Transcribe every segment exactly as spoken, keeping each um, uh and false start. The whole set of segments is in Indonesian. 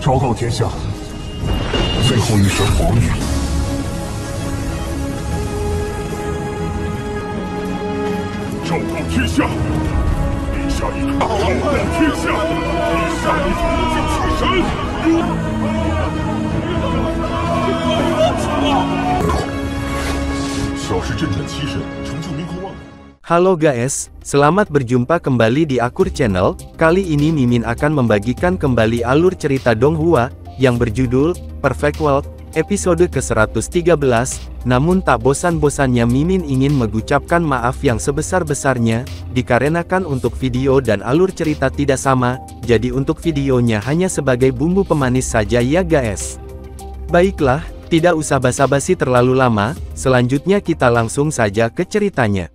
昭告天下，最后一神皇女。昭告天下，陛下已昭告天下，陛下已统尽七神。小事镇战七神，成就民国万。 Halo guys, selamat berjumpa kembali di Akur Channel. Kali ini Mimin akan membagikan kembali alur cerita Donghua yang berjudul Perfect World, episode ke seratus tiga belas. Namun tak bosan-bosannya Mimin ingin mengucapkan maaf yang sebesar-besarnya, dikarenakan untuk video dan alur cerita tidak sama, jadi untuk videonya hanya sebagai bumbu pemanis saja ya guys. Baiklah, tidak usah basa-basi terlalu lama, selanjutnya kita langsung saja ke ceritanya.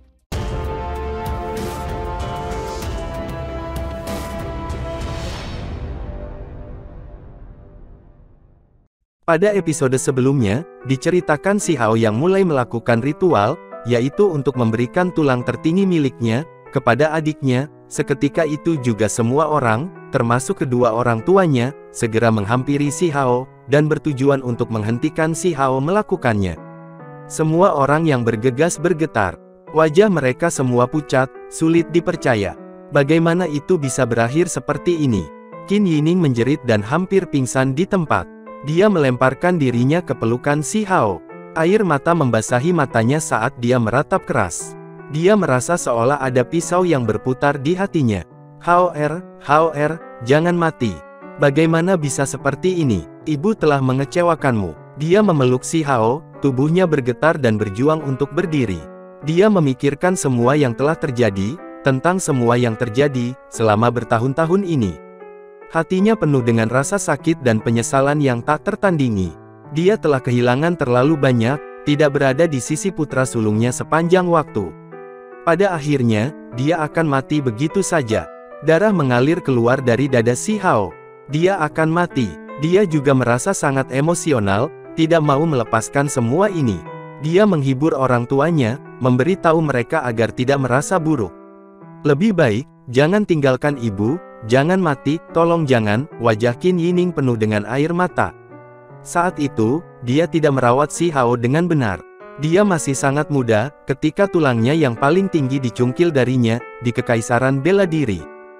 Pada episode sebelumnya, diceritakan si Hao yang mulai melakukan ritual, yaitu untuk memberikan tulang tertinggi miliknya, kepada adiknya. Seketika itu juga semua orang, termasuk kedua orang tuanya, segera menghampiri si Hao, dan bertujuan untuk menghentikan si Hao melakukannya. Semua orang yang bergegas bergetar. Wajah mereka semua pucat, sulit dipercaya. Bagaimana itu bisa berakhir seperti ini? Qin Yining menjerit dan hampir pingsan di tempat. Dia melemparkan dirinya ke pelukan si Hao. Air mata membasahi matanya saat dia meratap keras. Dia merasa seolah ada pisau yang berputar di hatinya. Hao Er, Hao Er, jangan mati. Bagaimana bisa seperti ini? Ibu telah mengecewakanmu. Dia memeluk si Hao, tubuhnya bergetar dan berjuang untuk berdiri. Dia memikirkan semua yang telah terjadi, tentang semua yang terjadi, selama bertahun-tahun ini. Hatinya penuh dengan rasa sakit dan penyesalan yang tak tertandingi. Dia telah kehilangan terlalu banyak, tidak berada di sisi putra sulungnya sepanjang waktu. Pada akhirnya, dia akan mati begitu saja. Darah mengalir keluar dari dada si Hao. Dia akan mati. Dia juga merasa sangat emosional, tidak mau melepaskan semua ini. Dia menghibur orang tuanya, memberitahu mereka agar tidak merasa buruk. Lebih baik, jangan tinggalkan ibu. Jangan mati, tolong jangan. Wajah Qin Yining penuh dengan air mata. Saat itu, dia tidak merawat si Hao dengan benar. Dia masih sangat muda, ketika tulangnya yang paling tinggi dicungkil darinya, di Kekaisaran Bela Diri.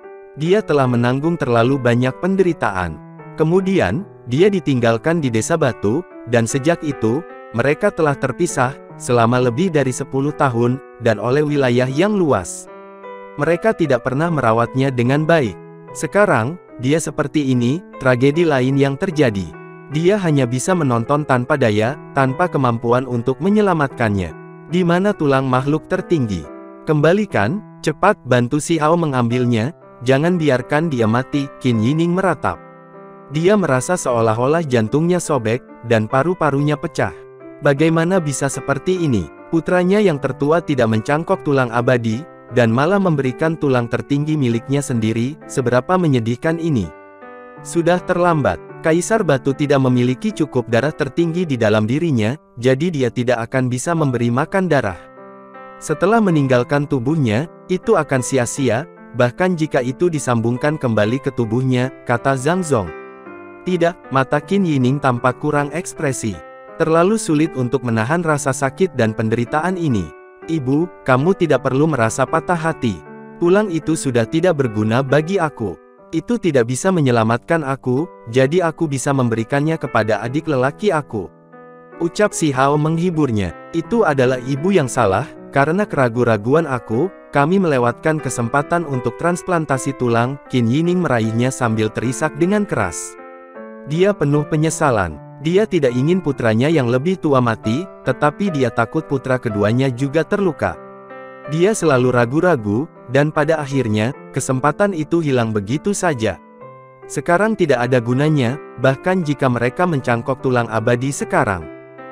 Dia telah menanggung terlalu banyak penderitaan. Kemudian, dia ditinggalkan di Desa Batu, dan sejak itu, mereka telah terpisah, selama lebih dari sepuluh tahun, dan oleh wilayah yang luas. Mereka tidak pernah merawatnya dengan baik. Sekarang, dia seperti ini, tragedi lain yang terjadi. Dia hanya bisa menonton tanpa daya, tanpa kemampuan untuk menyelamatkannya. Di mana tulang makhluk tertinggi? Kembalikan, cepat bantu si Hao mengambilnya, jangan biarkan dia mati. Qin Yining meratap. Dia merasa seolah-olah jantungnya sobek, dan paru-parunya pecah. Bagaimana bisa seperti ini? Putranya yang tertua tidak mencangkok tulang abadi, dan malah memberikan tulang tertinggi miliknya sendiri. Seberapa menyedihkan ini. Sudah terlambat. Kaisar Batu tidak memiliki cukup darah tertinggi di dalam dirinya, jadi dia tidak akan bisa memberi makan darah. Setelah meninggalkan tubuhnya, itu akan sia-sia, bahkan jika itu disambungkan kembali ke tubuhnya, kata Zhang Zong. Tidak, mata Qin Yining tampak kurang ekspresi. Terlalu sulit untuk menahan rasa sakit dan penderitaan ini. Ibu, kamu tidak perlu merasa patah hati. Tulang itu sudah tidak berguna bagi aku. Itu tidak bisa menyelamatkan aku, jadi aku bisa memberikannya kepada adik lelaki aku. Ucap si Hao menghiburnya. Itu adalah ibu yang salah, karena keraguan-raguan aku, kami melewatkan kesempatan untuk transplantasi tulang. Qin Yining meraihnya sambil terisak dengan keras. Dia penuh penyesalan. Dia tidak ingin putranya yang lebih tua mati, tetapi dia takut putra keduanya juga terluka. Dia selalu ragu-ragu, dan pada akhirnya, kesempatan itu hilang begitu saja. Sekarang tidak ada gunanya, bahkan jika mereka mencangkok tulang abadi sekarang.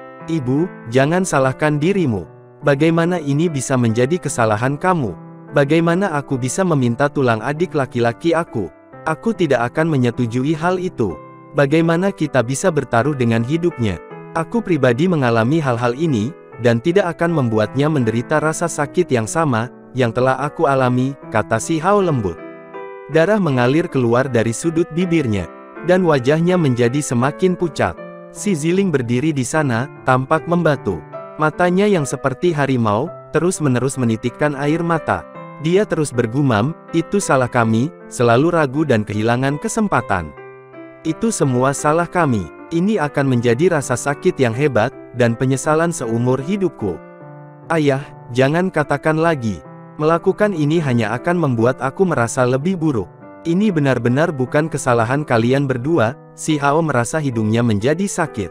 Ibu, jangan salahkan dirimu. Bagaimana ini bisa menjadi kesalahan kamu? Bagaimana aku bisa meminta tulang adik laki-laki aku? Aku tidak akan menyetujui hal itu. Bagaimana kita bisa bertaruh dengan hidupnya? Aku pribadi mengalami hal-hal ini, dan tidak akan membuatnya menderita rasa sakit yang sama, yang telah aku alami, kata si Hao lembut. Darah mengalir keluar dari sudut bibirnya. dan wajahnya menjadi semakin pucat. Si Ziling berdiri di sana, tampak membatu. Matanya yang seperti harimau, terus-menerus menitikkan air mata. Dia terus bergumam, "Itu salah kami, selalu ragu dan kehilangan kesempatan. Itu semua salah kami. Ini akan menjadi rasa sakit yang hebat, dan penyesalan seumur hidupku. Ayah, jangan katakan lagi. Melakukan ini hanya akan membuat aku merasa lebih buruk. Ini benar-benar bukan kesalahan kalian berdua." Si Hao merasa hidungnya menjadi sakit.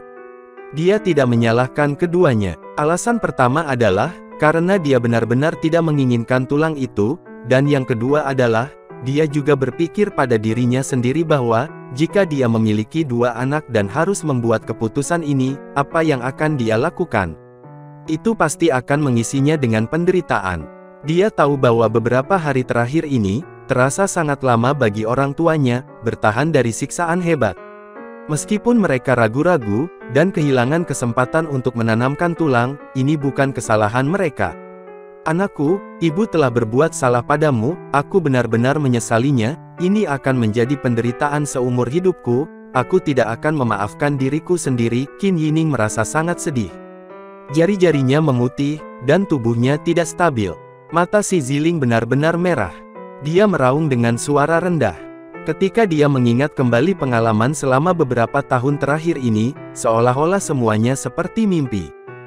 Dia tidak menyalahkan keduanya. Alasan pertama adalah, karena dia benar-benar tidak menginginkan tulang itu, dan yang kedua adalah, dia juga berpikir pada dirinya sendiri bahwa, jika dia memiliki dua anak dan harus membuat keputusan ini, apa yang akan dia lakukan? Itu pasti akan mengisinya dengan penderitaan. Dia tahu bahwa beberapa hari terakhir ini, terasa sangat lama bagi orang tuanya, bertahan dari siksaan hebat. Meskipun mereka ragu-ragu, dan kehilangan kesempatan untuk menanamkan tulang, ini bukan kesalahan mereka. "Anakku, ibu telah berbuat salah padamu, aku benar-benar menyesalinya, ini akan menjadi penderitaan seumur hidupku, aku tidak akan memaafkan diriku sendiri." Qin Yining merasa sangat sedih. Jari-jarinya memutih, dan tubuhnya tidak stabil. Mata si Ziling benar-benar merah. Dia meraung dengan suara rendah. Ketika dia mengingat kembali pengalaman selama beberapa tahun terakhir ini, seolah-olah semuanya seperti mimpi.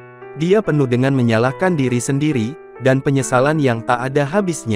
Dia penuh dengan menyalahkan diri sendiri, dan penyesalan yang tak ada habisnya.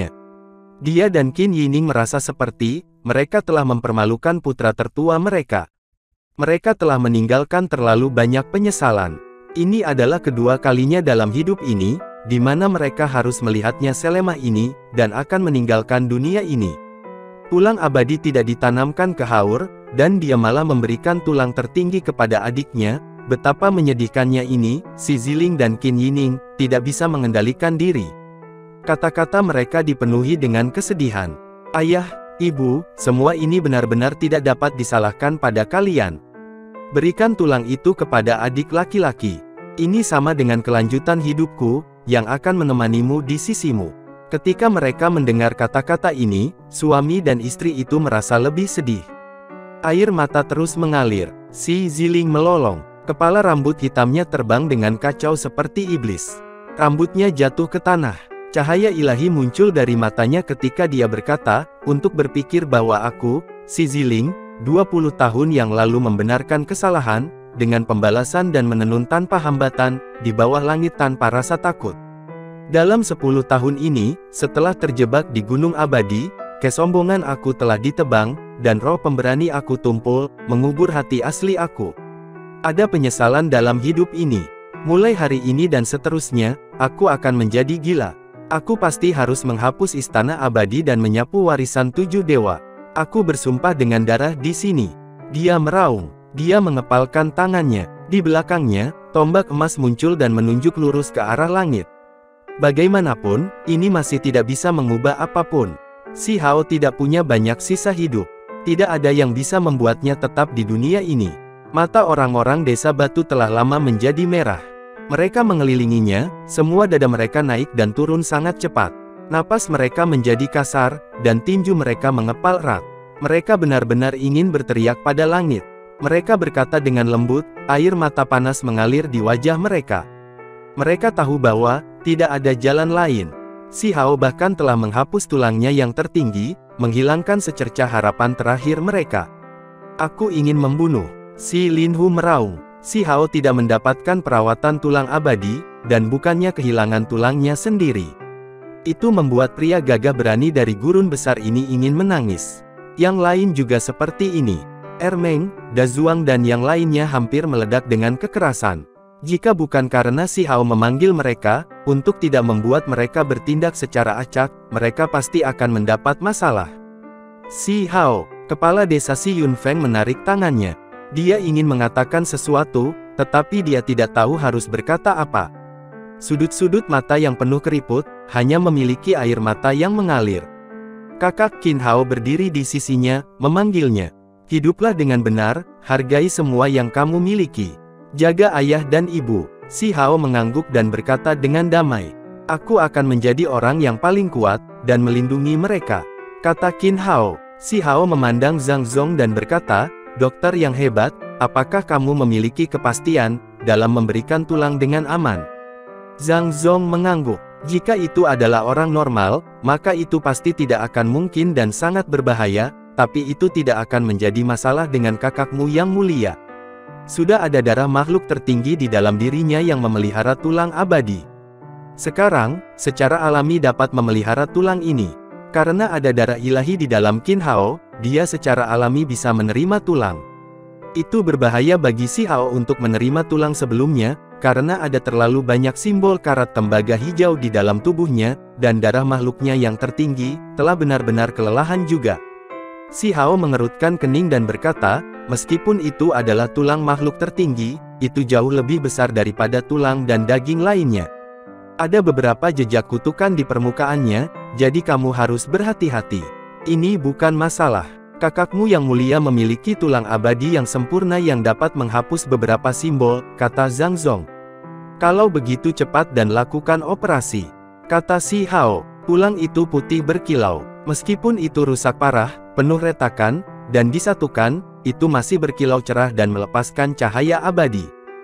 Dia dan Qin Yining merasa seperti, mereka telah mempermalukan putra tertua mereka. Mereka telah meninggalkan terlalu banyak penyesalan. Ini adalah kedua kalinya dalam hidup ini, di mana mereka harus melihatnya selemah ini, dan akan meninggalkan dunia ini. Tulang abadi tidak ditanamkan ke Haur, dan dia malah memberikan tulang tertinggi kepada adiknya. Betapa menyedihkannya ini, si Ziling dan Qin Yining tidak bisa mengendalikan diri. Kata-kata mereka dipenuhi dengan kesedihan. "Ayah, ibu, semua ini benar-benar tidak dapat disalahkan pada kalian. Berikan tulang itu kepada adik laki-laki. Ini sama dengan kelanjutan hidupku, yang akan menemanimu di sisimu." Ketika mereka mendengar kata-kata ini, suami dan istri itu merasa lebih sedih. Air mata terus mengalir. Si Ziling melolong. Kepala rambut hitamnya terbang dengan kacau seperti iblis. Rambutnya jatuh ke tanah. Cahaya ilahi muncul dari matanya ketika dia berkata, "Untuk berpikir bahwa aku, si Ziling, dua puluh tahun yang lalu membenarkan kesalahan, dengan pembalasan dan menenun tanpa hambatan, di bawah langit tanpa rasa takut. Dalam sepuluh tahun ini, setelah terjebak di Gunung Abadi, kesombongan aku telah ditebang, dan roh pemberani aku tumpul, mengubur hati asli aku. Ada penyesalan dalam hidup ini. Mulai hari ini dan seterusnya, aku akan menjadi gila. Aku pasti harus menghapus istana abadi dan menyapu warisan tujuh dewa. Aku bersumpah dengan darah di sini." Dia meraung. Dia mengepalkan tangannya. Di belakangnya, tombak emas muncul dan menunjuk lurus ke arah langit. Bagaimanapun, ini masih tidak bisa mengubah apapun. Si Hao tidak punya banyak sisa hidup. Tidak ada yang bisa membuatnya tetap di dunia ini. Mata orang-orang desa batu telah lama menjadi merah. Mereka mengelilinginya, semua dada mereka naik dan turun sangat cepat. Napas mereka menjadi kasar, dan tinju mereka mengepal erat. Mereka benar-benar ingin berteriak pada langit. Mereka berkata dengan lembut, air mata panas mengalir di wajah mereka. Mereka tahu bahwa, tidak ada jalan lain. Si Hao bahkan telah menghapus tulangnya yang tertinggi, menghilangkan secercah harapan terakhir mereka. "Aku ingin membunuh." Si Lin Hu meraung. Si Hao tidak mendapatkan perawatan tulang abadi, dan bukannya kehilangan tulangnya sendiri. Itu membuat pria gagah berani dari gurun besar ini ingin menangis. Yang lain juga seperti ini. Ermeng, Dazuang dan yang lainnya hampir meledak dengan kekerasan. Jika bukan karena si Hao memanggil mereka, untuk tidak membuat mereka bertindak secara acak, mereka pasti akan mendapat masalah. Si Hao, kepala desa Si Yunfeng menarik tangannya. Dia ingin mengatakan sesuatu, tetapi dia tidak tahu harus berkata apa. Sudut-sudut mata yang penuh keriput, hanya memiliki air mata yang mengalir. Kakak Qin Hao berdiri di sisinya, memanggilnya. "Hiduplah dengan benar, hargai semua yang kamu miliki. Jaga ayah dan ibu." Si Hao mengangguk dan berkata dengan damai, "Aku akan menjadi orang yang paling kuat, dan melindungi mereka," kata Qin Hao. Si Hao memandang Zhang Zong dan berkata, dokter yang hebat, apakah kamu memiliki kepastian dalam memberikan tulang dengan aman? Zhang Zong mengangguk. Jika itu adalah orang normal, maka itu pasti tidak akan mungkin dan sangat berbahaya, tapi itu tidak akan menjadi masalah dengan kakakmu yang mulia. Sudah ada darah makhluk tertinggi di dalam dirinya yang memelihara tulang abadi. Sekarang, secara alami dapat memelihara tulang ini. Karena ada darah ilahi di dalam Qin Hao, dia secara alami bisa menerima tulang. Itu berbahaya bagi Si Hao untuk menerima tulang sebelumnya, karena ada terlalu banyak simbol karat tembaga hijau di dalam tubuhnya, dan darah makhluknya yang tertinggi, telah benar-benar kelelahan juga. Si Hao mengerutkan kening dan berkata, meskipun itu adalah tulang makhluk tertinggi, itu jauh lebih besar daripada tulang dan daging lainnya. Ada beberapa jejak kutukan di permukaannya, jadi kamu harus berhati-hati. Ini bukan masalah. Kakakmu yang mulia memiliki tulang abadi yang sempurna yang dapat menghapus beberapa simbol, kata Zhang Zong. Kalau begitu cepat dan lakukan operasi, kata Si Hao. Tulang itu putih berkilau. Meskipun itu rusak parah, penuh retakan, dan disatukan, itu masih berkilau cerah dan melepaskan cahaya abadi.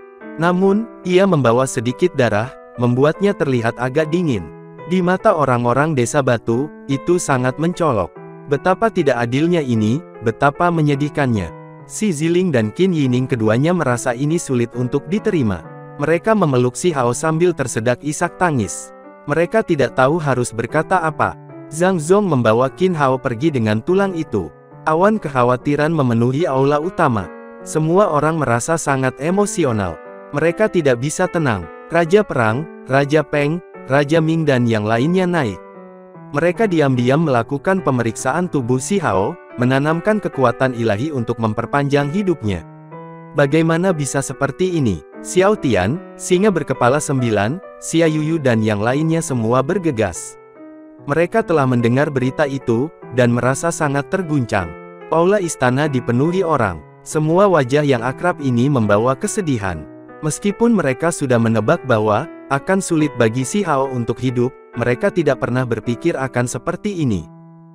Namun, ia membawa sedikit darah, membuatnya terlihat agak dingin. Di mata orang-orang desa batu, itu sangat mencolok. Betapa tidak adilnya ini, betapa menyedihkannya. Si Ziling dan Qin Yining keduanya merasa ini sulit untuk diterima. Mereka memeluk Si Hao sambil tersedak isak tangis. Mereka tidak tahu harus berkata apa. Zhang Zong membawa Qin Hao pergi dengan tulang itu. Awan kekhawatiran memenuhi aula utama. Semua orang merasa sangat emosional. Mereka tidak bisa tenang. Raja Perang, Raja Peng, Raja Ming dan yang lainnya naik. Mereka diam-diam melakukan pemeriksaan tubuh Si Hao, menanamkan kekuatan ilahi untuk memperpanjang hidupnya. Bagaimana bisa seperti ini? Xiao Tian, singa berkepala sembilan, Xia Yuyu dan yang lainnya semua bergegas. Mereka telah mendengar berita itu, dan merasa sangat terguncang. Aula istana dipenuhi orang. Semua wajah yang akrab ini membawa kesedihan. Meskipun mereka sudah menebak bahwa akan sulit bagi Si Hao untuk hidup, mereka tidak pernah berpikir akan seperti ini.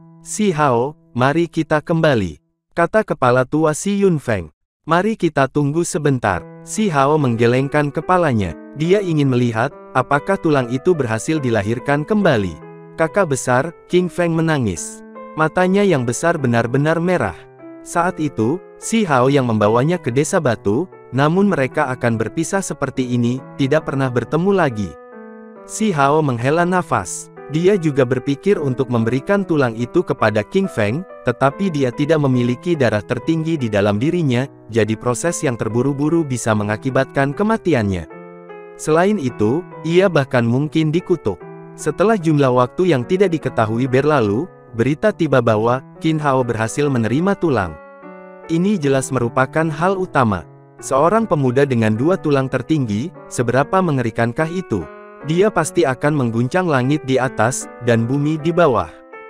Si Hao, mari kita kembali, kata kepala tua Si Yunfeng. Mari kita tunggu sebentar. Si Hao menggelengkan kepalanya. Dia ingin melihat, apakah tulang itu berhasil dilahirkan kembali. Kakak besar, King Feng menangis. Matanya yang besar benar-benar merah. Saat itu, Si Hao yang membawanya ke desa batu, namun mereka akan berpisah seperti ini, tidak pernah bertemu lagi. Si Hao menghela nafas. Dia juga berpikir untuk memberikan tulang itu kepada King Feng, tetapi dia tidak memiliki darah tertinggi di dalam dirinya, jadi proses yang terburu-buru bisa mengakibatkan kematiannya. Selain itu, ia bahkan mungkin dikutuk. Setelah jumlah waktu yang tidak diketahui berlalu, berita tiba bahwa Qin Hao berhasil menerima tulang. Ini jelas merupakan hal utama. Seorang pemuda dengan dua tulang tertinggi, seberapa mengerikankah itu? Dia pasti akan mengguncang langit di atas, dan bumi di bawah.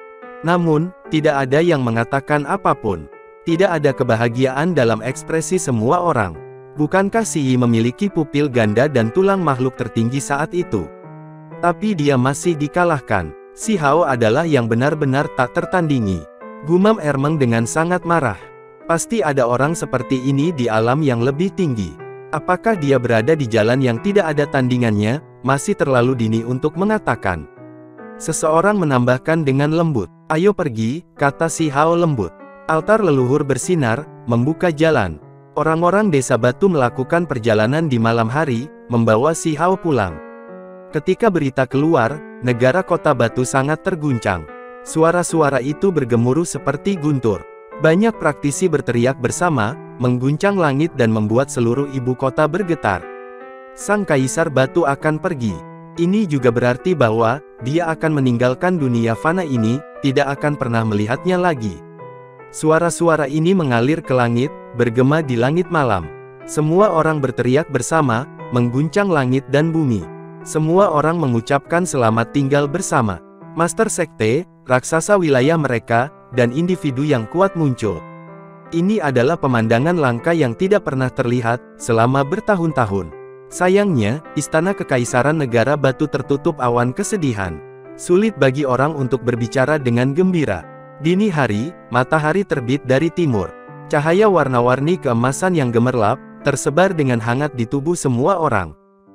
Namun, tidak ada yang mengatakan apapun. Tidak ada kebahagiaan dalam ekspresi semua orang. Bukankah Si Yi memiliki pupil ganda dan tulang makhluk tertinggi saat itu? Tapi dia masih dikalahkan. Si Hao adalah yang benar-benar tak tertandingi. Gumam Ermeng dengan sangat marah. Pasti ada orang seperti ini di alam yang lebih tinggi. Apakah dia berada di jalan yang tidak ada tandingannya? Masih terlalu dini untuk mengatakan. Seseorang menambahkan dengan lembut. Ayo pergi, kata Si Hao lembut. Altar leluhur bersinar, membuka jalan. Orang-orang desa batu melakukan perjalanan di malam hari, membawa Si Hao pulang. Ketika berita keluar, negara kota batu sangat terguncang. Suara-suara itu bergemuruh seperti guntur. Banyak praktisi berteriak bersama, mengguncang langit dan membuat seluruh ibu kota bergetar. Sang Kaisar Batu akan pergi. Ini juga berarti bahwa dia akan meninggalkan dunia fana ini, tidak akan pernah melihatnya lagi. Suara-suara ini mengalir ke langit, bergema di langit malam. Semua orang berteriak bersama, mengguncang langit dan bumi. Semua orang mengucapkan selamat tinggal bersama. Master Sekte, raksasa wilayah mereka, dan individu yang kuat muncul. Ini adalah pemandangan langka yang tidak pernah terlihat selama bertahun-tahun. Sayangnya, istana kekaisaran negara batu tertutup awan kesedihan. Sulit bagi orang untuk berbicara dengan gembira. Dini hari, matahari terbit dari timur. Cahaya warna-warni keemasan yang gemerlap, tersebar dengan hangat di tubuh semua orang.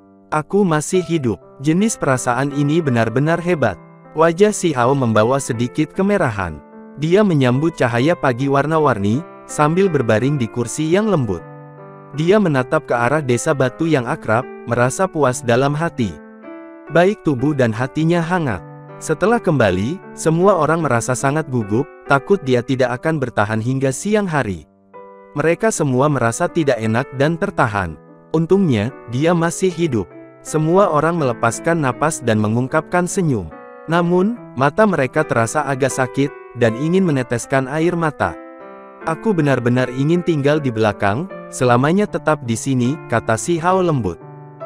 Aku masih hidup. Jenis perasaan ini benar-benar hebat. Wajah Si Hao membawa sedikit kemerahan. Dia menyambut cahaya pagi warna-warni, sambil berbaring di kursi yang lembut. Dia menatap ke arah desa batu yang akrab, merasa puas dalam hati. Baik tubuh dan hatinya hangat. Setelah kembali, semua orang merasa sangat gugup, takut dia tidak akan bertahan hingga siang hari. Mereka semua merasa tidak enak dan tertahan. Untungnya, dia masih hidup. Semua orang melepaskan napas dan mengungkapkan senyum. Namun, mata mereka terasa agak sakit, dan ingin meneteskan air mata. Aku benar-benar ingin tinggal di belakang, selamanya tetap di sini, kata Si Hao lembut.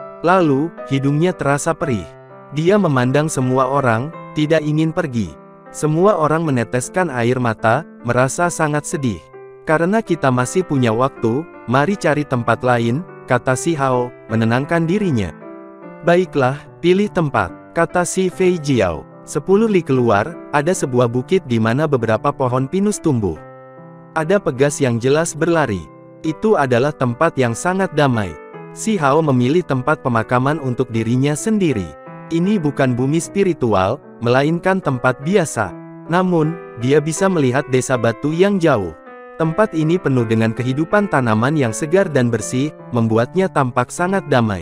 Lalu, hidungnya terasa perih. Dia memandang semua orang, tidak ingin pergi. Semua orang meneteskan air mata, merasa sangat sedih. Karena kita masih punya waktu, mari cari tempat lain, kata Si Hao, menenangkan dirinya. Baiklah, pilih tempat, kata Si Fei Jiao. Sepuluh li keluar, ada sebuah bukit di mana beberapa pohon pinus tumbuh. Ada pegas yang jelas berlari. Itu adalah tempat yang sangat damai. Si Hao memilih tempat pemakaman untuk dirinya sendiri. Ini bukan bumi spiritual, melainkan tempat biasa. Namun, dia bisa melihat desa batu yang jauh. Tempat ini penuh dengan kehidupan tanaman yang segar dan bersih, membuatnya tampak sangat damai.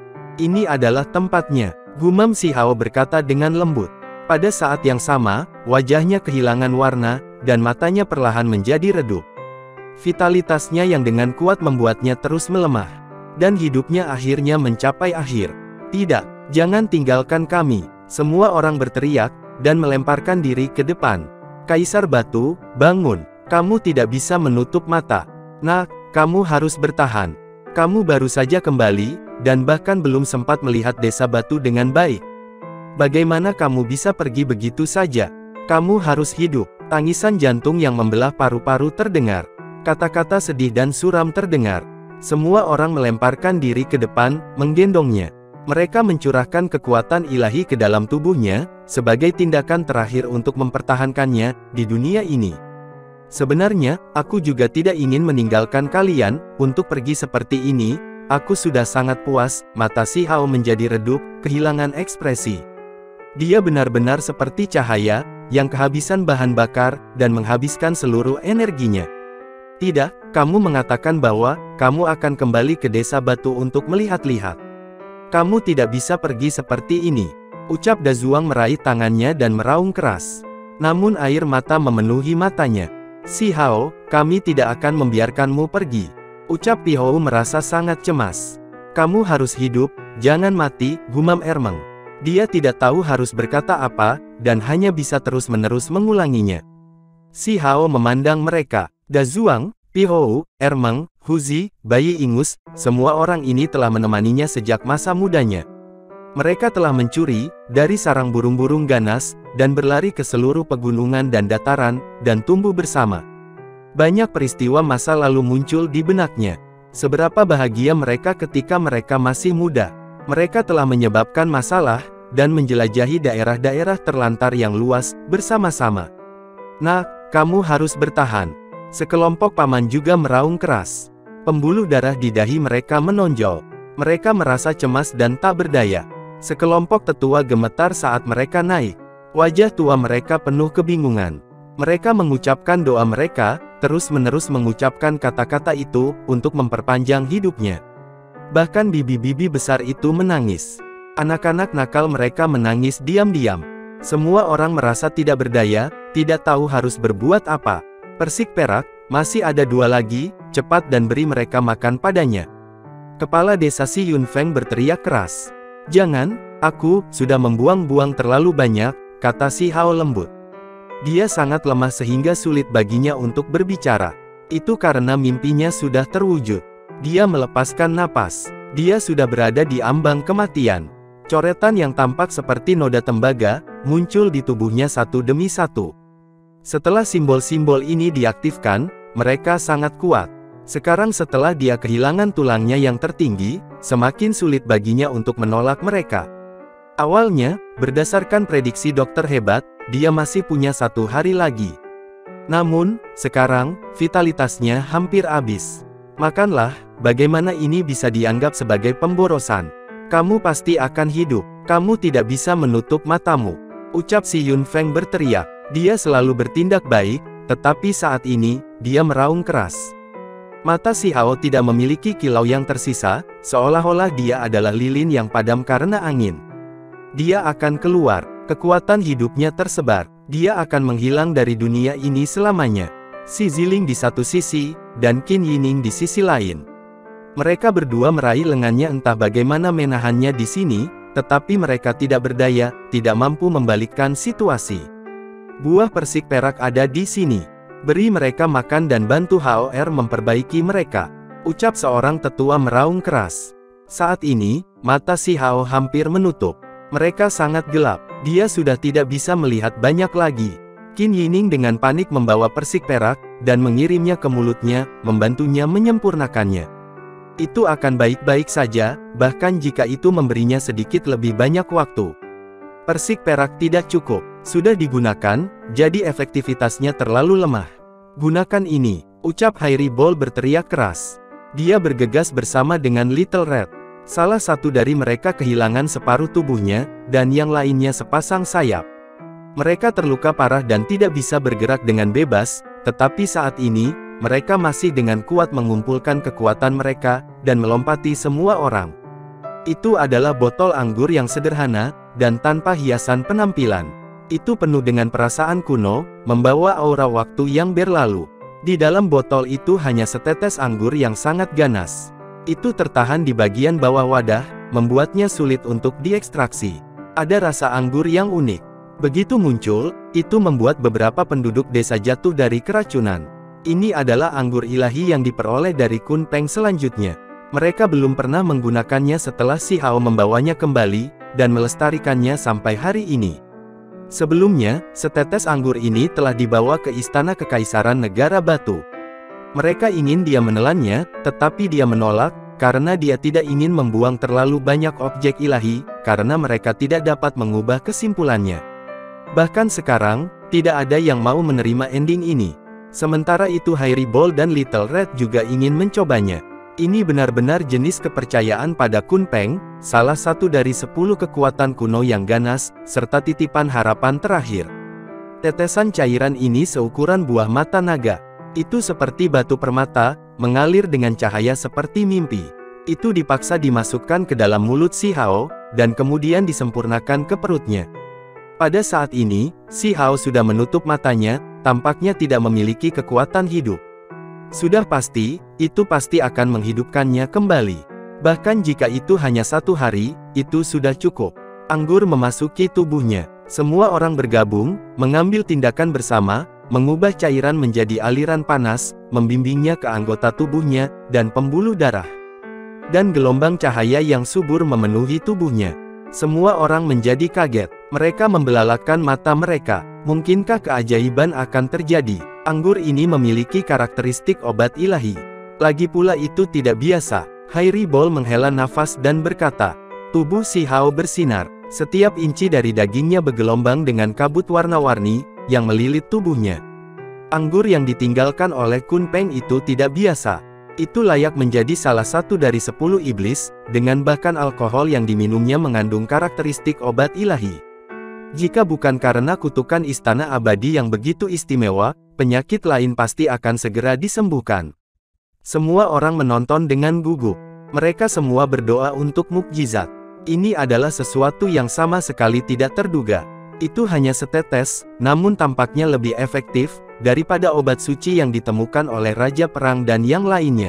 Ini adalah tempatnya, gumam Si Hao berkata dengan lembut. Pada saat yang sama, wajahnya kehilangan warna, dan matanya perlahan menjadi redup. Vitalitasnya yang dengan kuat membuatnya terus melemah. Dan hidupnya akhirnya mencapai akhir. Tidak, jangan tinggalkan kami. Semua orang berteriak, dan melemparkan diri ke depan. Kaisar Batu, bangun. Kamu tidak bisa menutup mata. Nak, kamu harus bertahan. Kamu baru saja kembali, dan bahkan belum sempat melihat desa batu dengan baik. Bagaimana kamu bisa pergi begitu saja? Kamu harus hidup. Tangisan jantung yang membelah paru-paru terdengar. Kata-kata sedih dan suram terdengar. Semua orang melemparkan diri ke depan, menggendongnya. Mereka mencurahkan kekuatan ilahi ke dalam tubuhnya, sebagai tindakan terakhir untuk mempertahankannya, di dunia ini. Sebenarnya, aku juga tidak ingin meninggalkan kalian, untuk pergi seperti ini. Aku sudah sangat puas. Mata Si Hao menjadi redup, kehilangan ekspresi. Dia benar-benar seperti cahaya, yang kehabisan bahan bakar, dan menghabiskan seluruh energinya. Tidak, kamu mengatakan bahwa, kamu akan kembali ke desa batu untuk melihat-lihat. Kamu tidak bisa pergi seperti ini. Ucap Dazuang meraih tangannya dan meraung keras. Namun air mata memenuhi matanya. Si Hao, kami tidak akan membiarkanmu pergi. Ucap Pi Hou merasa sangat cemas. Kamu harus hidup, jangan mati, gumam Ermeng. Dia tidak tahu harus berkata apa, dan hanya bisa terus-menerus mengulanginya. Si Hao memandang mereka. Dazuang, Pi Hou, Ermeng, Huzi, bayi ingus, semua orang ini telah menemaninya sejak masa mudanya. Mereka telah mencuri, dari sarang burung-burung ganas, dan berlari ke seluruh pegunungan dan dataran, dan tumbuh bersama. Banyak peristiwa masa lalu muncul di benaknya. Seberapa bahagia mereka ketika mereka masih muda. Mereka telah menyebabkan masalah, dan menjelajahi daerah-daerah terlantar yang luas, bersama-sama. Nah, kamu harus bertahan. Sekelompok paman juga meraung keras. Pembuluh darah di dahi mereka menonjol. Mereka merasa cemas dan tak berdaya. Sekelompok tetua gemetar saat mereka naik. Wajah tua mereka penuh kebingungan. Mereka mengucapkan doa mereka, terus-menerus mengucapkan kata-kata itu, untuk memperpanjang hidupnya. Bahkan bibi-bibi besar itu menangis. Anak-anak nakal mereka menangis diam-diam. Semua orang merasa tidak berdaya, tidak tahu harus berbuat apa. Persik perak, masih ada dua lagi, cepat dan beri mereka makan padanya. Kepala desa Si Yunfeng berteriak keras. Jangan, aku sudah membuang-buang terlalu banyak, kata Si Hao lembut. Dia sangat lemah sehingga sulit baginya untuk berbicara. Itu karena mimpinya sudah terwujud. Dia melepaskan napas. Dia sudah berada di ambang kematian. Coretan yang tampak seperti noda tembaga, muncul di tubuhnya satu demi satu. Setelah simbol-simbol ini diaktifkan, mereka sangat kuat. Sekarang setelah dia kehilangan tulangnya yang tertinggi, semakin sulit baginya untuk menolak mereka. Awalnya, berdasarkan prediksi dokter hebat, dia masih punya satu hari lagi. Namun, sekarang, vitalitasnya hampir habis. Makanlah, bagaimana ini bisa dianggap sebagai pemborosan? Kamu pasti akan hidup. Kamu tidak bisa menutup matamu. Ucap si Yun Feng berteriak. Dia selalu bertindak baik, tetapi saat ini, dia meraung keras. Mata si Hao tidak memiliki kilau yang tersisa, seolah-olah dia adalah lilin yang padam karena angin. Dia akan keluar, kekuatan hidupnya tersebar, dia akan menghilang dari dunia ini selamanya. Si Ziling di satu sisi, dan Qin Yining di sisi lain. Mereka berdua meraih lengannya entah bagaimana menahannya di sini, tetapi mereka tidak berdaya, tidak mampu membalikkan situasi. Buah persik perak ada di sini. Beri mereka makan dan bantu H O R memperbaiki mereka. Ucap seorang tetua meraung keras. Saat ini, mata si Hao hampir menutup. Mereka sangat gelap. Dia sudah tidak bisa melihat banyak lagi. Qin Yining dengan panik membawa persik perak, dan mengirimnya ke mulutnya, membantunya menyempurnakannya. Itu akan baik-baik saja, bahkan jika itu memberinya sedikit lebih banyak waktu. Persik perak tidak cukup. Sudah digunakan, jadi efektivitasnya terlalu lemah. Gunakan ini, ucap Hairi Ball berteriak keras. Dia bergegas bersama dengan Little Red. Salah satu dari mereka kehilangan separuh tubuhnya, dan yang lainnya sepasang sayap. Mereka terluka parah dan tidak bisa bergerak dengan bebas, tetapi saat ini, mereka masih dengan kuat mengumpulkan kekuatan mereka, dan melompati semua orang. Itu adalah botol anggur yang sederhana, dan tanpa hiasan penampilan. Itu penuh dengan perasaan kuno, membawa aura waktu yang berlalu. Di dalam botol itu hanya setetes anggur yang sangat ganas. Itu tertahan di bagian bawah wadah, membuatnya sulit untuk diekstraksi. Ada rasa anggur yang unik. Begitu muncul, itu membuat beberapa penduduk desa jatuh dari keracunan. Ini adalah anggur ilahi yang diperoleh dari Kun Peng selanjutnya. Mereka belum pernah menggunakannya setelah si Hao membawanya kembali, dan melestarikannya sampai hari ini. Sebelumnya, setetes anggur ini telah dibawa ke istana kekaisaran negara batu. Mereka ingin dia menelannya, tetapi dia menolak, karena dia tidak ingin membuang terlalu banyak objek ilahi, karena mereka tidak dapat mengubah kesimpulannya. Bahkan sekarang, tidak ada yang mau menerima ending ini. Sementara itu Hairi Ball dan Little Red juga ingin mencobanya. Ini benar-benar jenis kepercayaan pada Kun Peng, salah satu dari sepuluh kekuatan kuno yang ganas, serta titipan harapan terakhir. Tetesan cairan ini seukuran buah mata naga. Itu seperti batu permata, mengalir dengan cahaya seperti mimpi. Itu dipaksa dimasukkan ke dalam mulut si Hao, dan kemudian disempurnakan ke perutnya. Pada saat ini, si Hao sudah menutup matanya, tampaknya tidak memiliki kekuatan hidup. Sudah pasti, itu pasti akan menghidupkannya kembali. Bahkan jika itu hanya satu hari, itu sudah cukup. Anggur memasuki tubuhnya. Semua orang bergabung, mengambil tindakan bersama, mengubah cairan menjadi aliran panas, membimbingnya ke anggota tubuhnya, dan pembuluh darah. Dan gelombang cahaya yang subur memenuhi tubuhnya. Semua orang menjadi kaget. Mereka membelalakan mata mereka. Mungkinkah keajaiban akan terjadi? Anggur ini memiliki karakteristik obat ilahi. Lagi pula itu tidak biasa. Hairi Ball menghela nafas dan berkata. Tubuh si Hao bersinar. Setiap inci dari dagingnya bergelombang dengan kabut warna-warni, yang melilit tubuhnya. Anggur yang ditinggalkan oleh Kun Peng itu tidak biasa. Itu layak menjadi salah satu dari sepuluh iblis, dengan bahkan alkohol yang diminumnya mengandung karakteristik obat ilahi. Jika bukan karena kutukan istana abadi yang begitu istimewa, penyakit lain pasti akan segera disembuhkan. Semua orang menonton dengan gugup. Mereka semua berdoa untuk mukjizat. Ini adalah sesuatu yang sama sekali tidak terduga. Itu hanya setetes, namun tampaknya lebih efektif, daripada obat suci yang ditemukan oleh Raja Perang dan yang lainnya.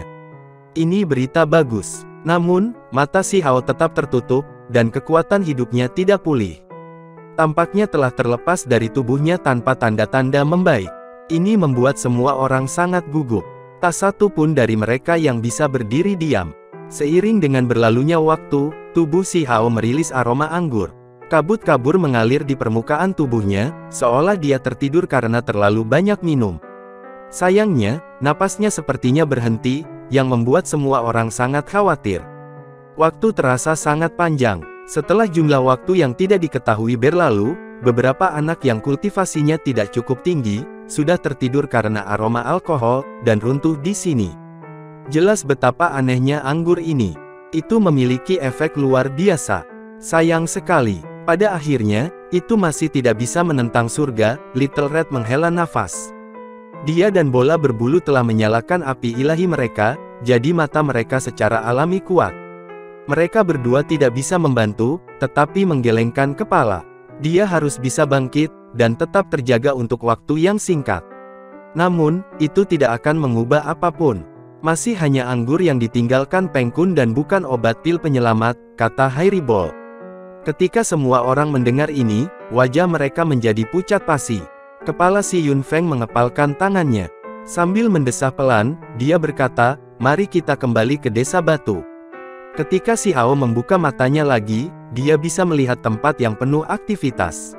Ini berita bagus. Namun, mata si Hao tetap tertutup, dan kekuatan hidupnya tidak pulih. Tampaknya telah terlepas dari tubuhnya tanpa tanda-tanda membaik. Ini membuat semua orang sangat gugup. Tak satu pun dari mereka yang bisa berdiri diam. Seiring dengan berlalunya waktu, tubuh si Hao merilis aroma anggur. Kabut kabur mengalir di permukaan tubuhnya, seolah dia tertidur karena terlalu banyak minum. Sayangnya, napasnya sepertinya berhenti, yang membuat semua orang sangat khawatir. Waktu terasa sangat panjang. Setelah jumlah waktu yang tidak diketahui berlalu, beberapa anak yang kultivasinya tidak cukup tinggi, sudah tertidur karena aroma alkohol, dan runtuh di sini. Jelas betapa anehnya anggur ini. Itu memiliki efek luar biasa. Sayang sekali, pada akhirnya, itu masih tidak bisa menentang surga. Little Red menghela nafas. Dia dan bola berbulu telah menyalakan api ilahi mereka, jadi mata mereka secara alami kuat. Mereka berdua tidak bisa membantu, tetapi menggelengkan kepala. Dia harus bisa bangkit, dan tetap terjaga untuk waktu yang singkat. Namun, itu tidak akan mengubah apapun. Masih hanya anggur yang ditinggalkan Peng Kun dan bukan obat pil penyelamat, kata Hairibol. Ketika semua orang mendengar ini, wajah mereka menjadi pucat pasi. Kepala si Yun Feng mengepalkan tangannya. Sambil mendesah pelan, dia berkata, "Mari kita kembali ke desa batu." Ketika si Hao membuka matanya lagi, dia bisa melihat tempat yang penuh aktivitas.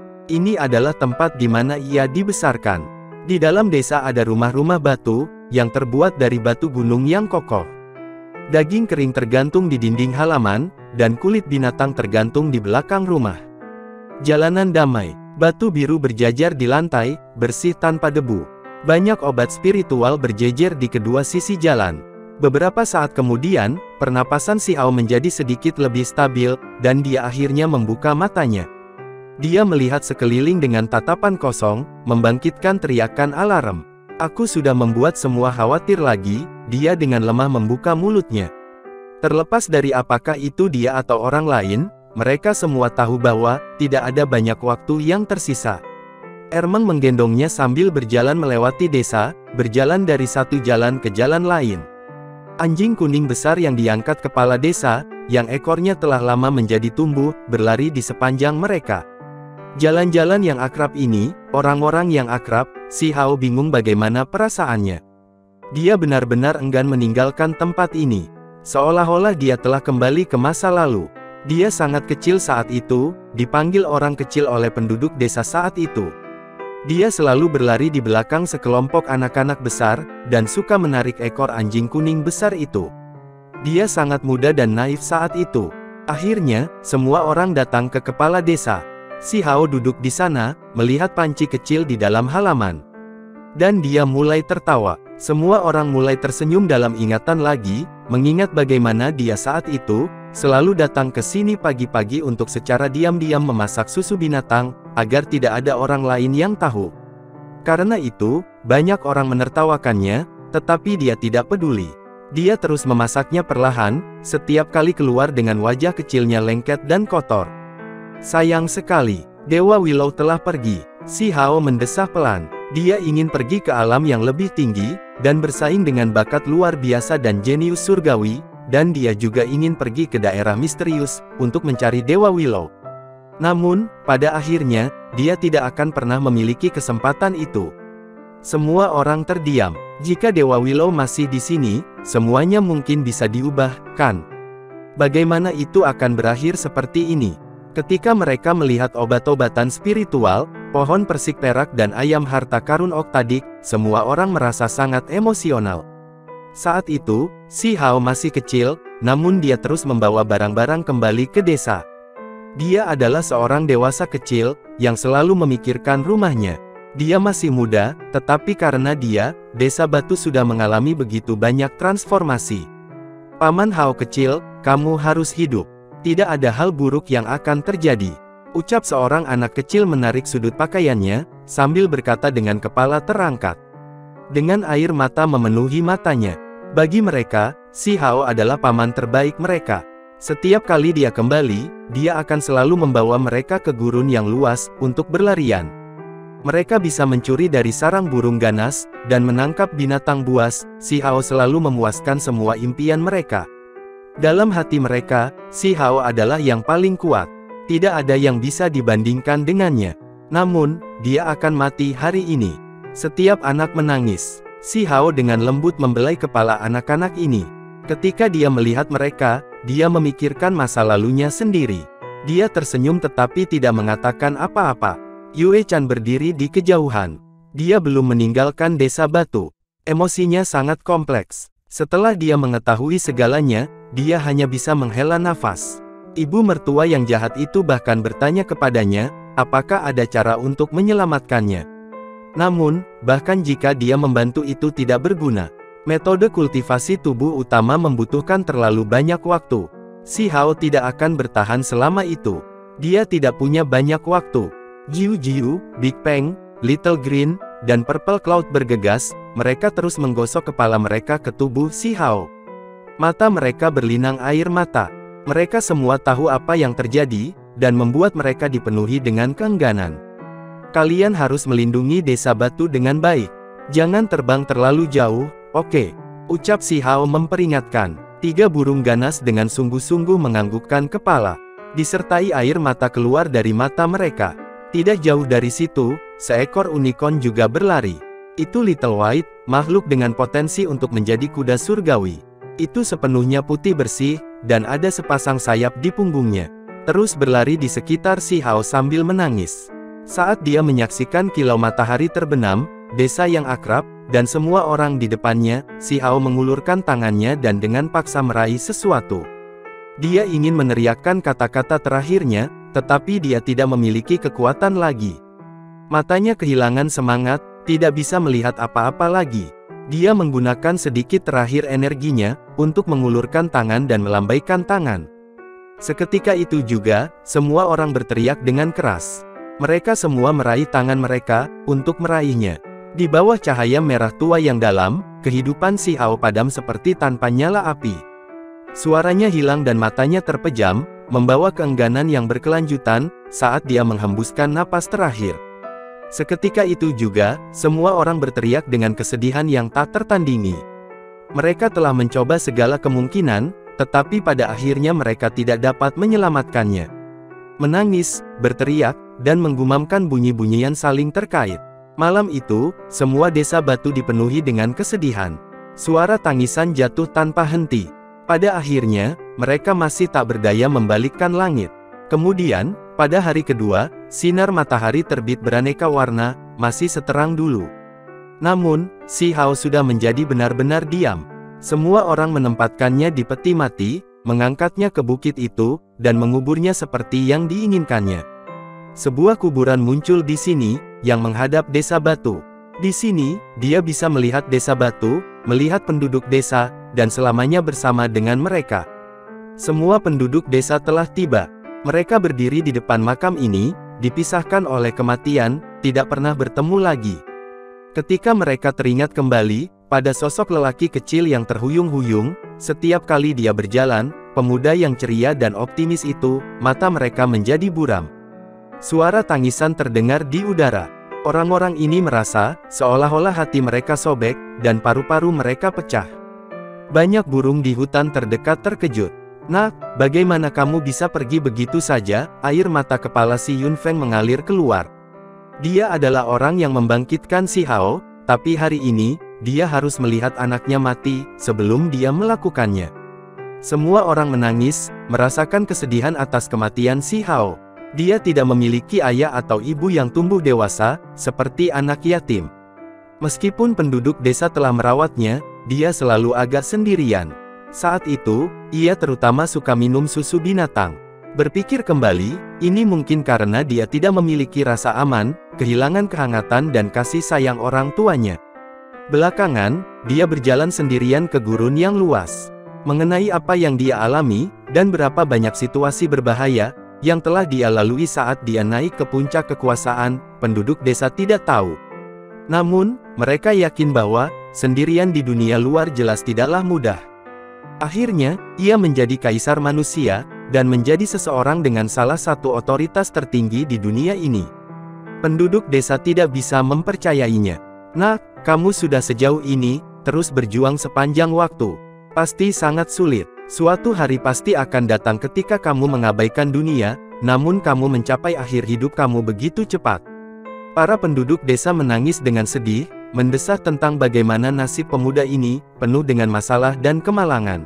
Ini adalah tempat di mana ia dibesarkan. Di dalam desa ada rumah-rumah batu, yang terbuat dari batu gunung yang kokoh. Daging kering tergantung di dinding halaman, dan kulit binatang tergantung di belakang rumah. Jalanan damai, batu biru berjajar di lantai, bersih tanpa debu. Banyak obat spiritual berjejer di kedua sisi jalan. Beberapa saat kemudian, pernapasan si Hao menjadi sedikit lebih stabil, dan dia akhirnya membuka matanya. Dia melihat sekeliling dengan tatapan kosong, membangkitkan teriakan alarm. "Aku sudah membuat semua khawatir lagi," dia dengan lemah membuka mulutnya. Terlepas dari apakah itu dia atau orang lain, mereka semua tahu bahwa tidak ada banyak waktu yang tersisa. Ermeng menggendongnya sambil berjalan melewati desa, berjalan dari satu jalan ke jalan lain. Anjing kuning besar yang diangkat kepala desa, yang ekornya telah lama menjadi tumbuh, berlari di sepanjang mereka. Jalan-jalan yang akrab ini, orang-orang yang akrab, si Hao bingung bagaimana perasaannya. Dia benar-benar enggan meninggalkan tempat ini. Seolah-olah dia telah kembali ke masa lalu. Dia sangat kecil saat itu, dipanggil orang kecil oleh penduduk desa saat itu. Dia selalu berlari di belakang sekelompok anak-anak besar, dan suka menarik ekor anjing kuning besar itu. Dia sangat muda dan naif saat itu. Akhirnya, semua orang datang ke kepala desa. Si Hao duduk di sana, melihat panci kecil di dalam halaman. Dan dia mulai tertawa. Semua orang mulai tersenyum dalam ingatan lagi, mengingat bagaimana dia saat itu, selalu datang ke sini pagi-pagi untuk secara diam-diam memasak susu binatang, agar tidak ada orang lain yang tahu. Karena itu, banyak orang menertawakannya, tetapi dia tidak peduli. Dia terus memasaknya perlahan, setiap kali keluar dengan wajah kecilnya lengket dan kotor. Sayang sekali, Dewa Willow telah pergi. Si Hao mendesah pelan. Dia ingin pergi ke alam yang lebih tinggi, dan bersaing dengan bakat luar biasa dan jenius surgawi, dan dia juga ingin pergi ke daerah misterius, untuk mencari Dewa Willow. Namun, pada akhirnya, dia tidak akan pernah memiliki kesempatan itu. Semua orang terdiam. Jika Dewa Willow masih di sini, semuanya mungkin bisa diubah, kan? Bagaimana itu akan berakhir seperti ini? Ketika mereka melihat obat-obatan spiritual, pohon persik perak dan ayam harta karun oktadik, semua orang merasa sangat emosional. Saat itu, si Hao masih kecil, namun dia terus membawa barang-barang kembali ke desa. Dia adalah seorang dewasa kecil, yang selalu memikirkan rumahnya. Dia masih muda, tetapi karena dia, desa batu sudah mengalami begitu banyak transformasi. "Paman Hao kecil, kamu harus hidup. Tidak ada hal buruk yang akan terjadi," ucap seorang anak kecil menarik sudut pakaiannya, sambil berkata dengan kepala terangkat. Dengan air mata memenuhi matanya. Bagi mereka, si Hao adalah paman terbaik mereka. Setiap kali dia kembali, dia akan selalu membawa mereka ke gurun yang luas, untuk berlarian. Mereka bisa mencuri dari sarang burung ganas, dan menangkap binatang buas. Si Hao selalu memuaskan semua impian mereka. Dalam hati mereka, si Hao adalah yang paling kuat. Tidak ada yang bisa dibandingkan dengannya. Namun, dia akan mati hari ini. Setiap anak menangis. Si Hao dengan lembut membelai kepala anak-anak ini. Ketika dia melihat mereka, dia memikirkan masa lalunya sendiri. Dia tersenyum tetapi tidak mengatakan apa-apa. Yue Chan berdiri di kejauhan. Dia belum meninggalkan desa batu. Emosinya sangat kompleks. Setelah dia mengetahui segalanya, dia hanya bisa menghela nafas. Ibu mertua yang jahat itu bahkan bertanya kepadanya, apakah ada cara untuk menyelamatkannya. Namun, bahkan jika dia membantu itu tidak berguna. Metode kultivasi tubuh utama membutuhkan terlalu banyak waktu. Si Hao tidak akan bertahan selama itu. Dia tidak punya banyak waktu. Jiu Jiu, Big Peng, Little Green, dan Purple Cloud bergegas, mereka terus menggosok kepala mereka ke tubuh si Hao. Mata mereka berlinang air mata. Mereka semua tahu apa yang terjadi, dan membuat mereka dipenuhi dengan keengganan. Kalian harus melindungi desa batu dengan baik. Jangan terbang terlalu jauh, oke? Ucap si Hao memperingatkan. Tiga burung ganas dengan sungguh-sungguh menganggukkan kepala. Disertai air mata keluar dari mata mereka. Tidak jauh dari situ, seekor unicorn juga berlari. Itu Little White, makhluk dengan potensi untuk menjadi kuda surgawi. Itu sepenuhnya putih bersih, dan ada sepasang sayap di punggungnya. Terus berlari di sekitar si Hao sambil menangis. Saat dia menyaksikan kilau matahari terbenam, desa yang akrab, dan semua orang di depannya, si Hao mengulurkan tangannya dan dengan paksa meraih sesuatu. Dia ingin meneriakkan kata-kata terakhirnya, tetapi dia tidak memiliki kekuatan lagi. Matanya kehilangan semangat, tidak bisa melihat apa-apa lagi. Dia menggunakan sedikit terakhir energinya, untuk mengulurkan tangan dan melambaikan tangan. Seketika itu juga, semua orang berteriak dengan keras. Mereka semua meraih tangan mereka, untuk meraihnya. Di bawah cahaya merah tua yang dalam, kehidupan si Hao padam seperti tanpa nyala api. Suaranya hilang dan matanya terpejam, membawa keengganan yang berkelanjutan, saat dia menghembuskan napas terakhir. Seketika itu juga, semua orang berteriak dengan kesedihan yang tak tertandingi. Mereka telah mencoba segala kemungkinan, tetapi pada akhirnya mereka tidak dapat menyelamatkannya. Menangis, berteriak, dan menggumamkan bunyi-bunyian saling terkait. Malam itu, semua desa batu dipenuhi dengan kesedihan. Suara tangisan jatuh tanpa henti. Pada akhirnya, mereka masih tak berdaya membalikkan langit. Kemudian, pada hari kedua, sinar matahari terbit beraneka warna, masih seterang dulu. Namun, si Hao sudah menjadi benar-benar diam. Semua orang menempatkannya di peti mati, mengangkatnya ke bukit itu, dan menguburnya seperti yang diinginkannya. Sebuah kuburan muncul di sini, yang menghadap desa batu. Di sini, dia bisa melihat desa batu, melihat penduduk desa, dan selamanya bersama dengan mereka. Semua penduduk desa telah tiba. Mereka berdiri di depan makam ini, dipisahkan oleh kematian, tidak pernah bertemu lagi. Ketika mereka teringat kembali, pada sosok lelaki kecil yang terhuyung-huyung, setiap kali dia berjalan, pemuda yang ceria dan optimis itu, mata mereka menjadi buram. Suara tangisan terdengar di udara. Orang-orang ini merasa, seolah-olah hati mereka sobek, dan paru-paru mereka pecah. Banyak burung di hutan terdekat terkejut. "Nak, bagaimana kamu bisa pergi begitu saja?" Air mata kepala si Yunfeng mengalir keluar. Dia adalah orang yang membangkitkan si Hao, tapi hari ini, dia harus melihat anaknya mati, sebelum dia melakukannya. Semua orang menangis, merasakan kesedihan atas kematian si Hao. Dia tidak memiliki ayah atau ibu yang tumbuh dewasa, seperti anak yatim. Meskipun penduduk desa telah merawatnya, dia selalu agak sendirian. Saat itu, ia terutama suka minum susu binatang. Berpikir kembali, ini mungkin karena dia tidak memiliki rasa aman, kehilangan kehangatan dan kasih sayang orang tuanya. Belakangan, dia berjalan sendirian ke gurun yang luas. Mengenai apa yang dia alami, dan berapa banyak situasi berbahaya, yang telah dia lalui saat dia naik ke puncak kekuasaan, penduduk desa tidak tahu. Namun, mereka yakin bahwa, sendirian di dunia luar jelas tidaklah mudah. Akhirnya, ia menjadi kaisar manusia, dan menjadi seseorang dengan salah satu otoritas tertinggi di dunia ini. Penduduk desa tidak bisa mempercayainya. "Nak, kamu sudah sejauh ini, terus berjuang sepanjang waktu. Pasti sangat sulit. Suatu hari pasti akan datang ketika kamu mengabaikan dunia, namun kamu mencapai akhir hidup kamu begitu cepat." Para penduduk desa menangis dengan sedih, mendesah tentang bagaimana nasib pemuda ini, penuh dengan masalah dan kemalangan.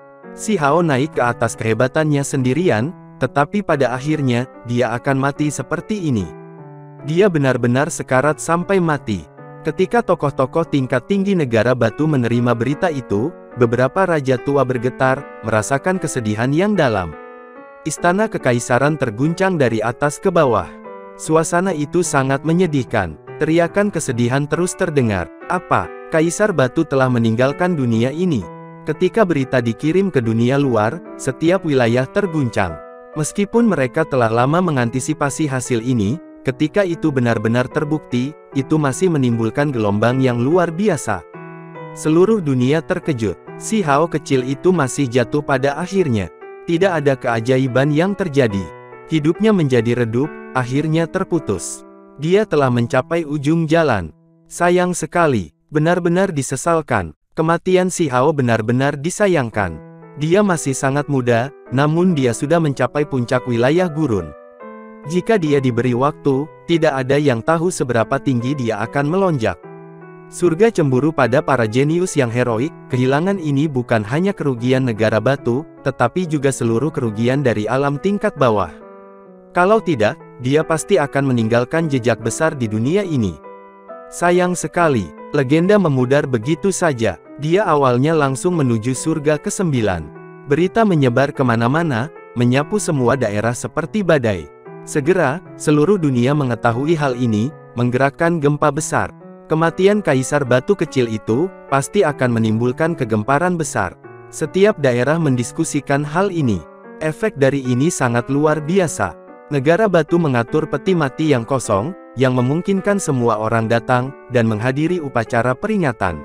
Si Hao naik ke atas kehebatannya sendirian, tetapi pada akhirnya, dia akan mati seperti ini. Dia benar-benar sekarat sampai mati. Ketika tokoh-tokoh tingkat tinggi negara batu menerima berita itu, beberapa raja tua bergetar, merasakan kesedihan yang dalam. Istana kekaisaran terguncang dari atas ke bawah. Suasana itu sangat menyedihkan. Teriakan kesedihan terus terdengar. Apa? Kaisar Batu telah meninggalkan dunia ini. Ketika berita dikirim ke dunia luar, setiap wilayah terguncang. Meskipun mereka telah lama mengantisipasi hasil ini, ketika itu benar-benar terbukti, itu masih menimbulkan gelombang yang luar biasa. Seluruh dunia terkejut. Si Hao kecil itu masih jatuh pada akhirnya. Tidak ada keajaiban yang terjadi. Hidupnya menjadi redup, akhirnya terputus. Dia telah mencapai ujung jalan. Sayang sekali, benar-benar disesalkan. Kematian si Hao benar-benar disayangkan. Dia masih sangat muda, namun dia sudah mencapai puncak wilayah gurun. Jika dia diberi waktu, tidak ada yang tahu seberapa tinggi dia akan melonjak. Surga cemburu pada para jenius yang heroik. Kehilangan ini bukan hanya kerugian negara batu, tetapi juga seluruh kerugian dari alam tingkat bawah. Kalau tidak, dia pasti akan meninggalkan jejak besar di dunia ini. Sayang sekali, legenda memudar begitu saja. Dia awalnya langsung menuju surga kesembilan. Berita menyebar kemana-mana, menyapu semua daerah seperti badai. Segera, seluruh dunia mengetahui hal ini, menggerakkan gempa besar. Kematian Kaisar Batu kecil itu, pasti akan menimbulkan kegemparan besar. Setiap daerah mendiskusikan hal ini. Efek dari ini sangat luar biasa. Negara batu mengatur peti mati yang kosong, yang memungkinkan semua orang datang, dan menghadiri upacara peringatan.